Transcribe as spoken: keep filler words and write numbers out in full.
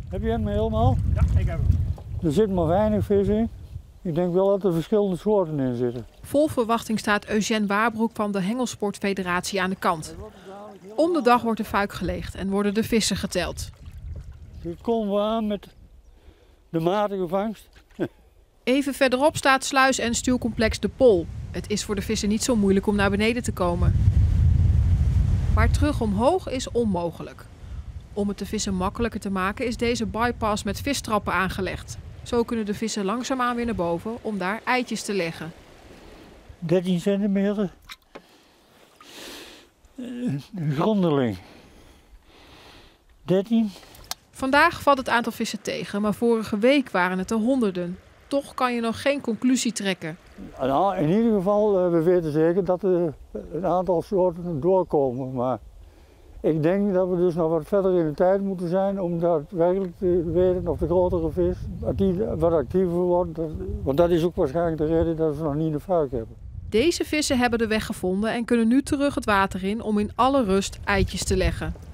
Heb je hem helemaal? Ja, ik heb hem. Er zit maar weinig vis in. Ik denk wel dat er verschillende soorten in zitten. Vol verwachting staat Eugène Waarbroek van de Hengelsportfederatie aan de kant. Om de dag wordt de fuik geleegd en worden de vissen geteld. Hier komen we aan met de matige vangst. Even verderop staat sluis- en stuwcomplex De Pol. Het is voor de vissen niet zo moeilijk om naar beneden te komen. Maar terug omhoog is onmogelijk. Om het de vissen makkelijker te maken is deze bypass met vistrappen aangelegd. Zo kunnen de vissen langzaamaan weer naar boven om daar eitjes te leggen. dertien centimeter. Grondeling. dertien. Vandaag valt het aantal vissen tegen, maar vorige week waren het er honderden. Toch kan je nog geen conclusie trekken. Nou, in ieder geval, uh, we weten zeker dat er een aantal soorten doorkomen. Maar ik denk dat we dus nog wat verder in de tijd moeten zijn om daadwerkelijk te weten of de grotere vis die wat actiever wordt. Dat, want dat is ook waarschijnlijk de reden dat we nog niet de fuik hebben. Deze vissen hebben de weg gevonden en kunnen nu terug het water in om in alle rust eitjes te leggen.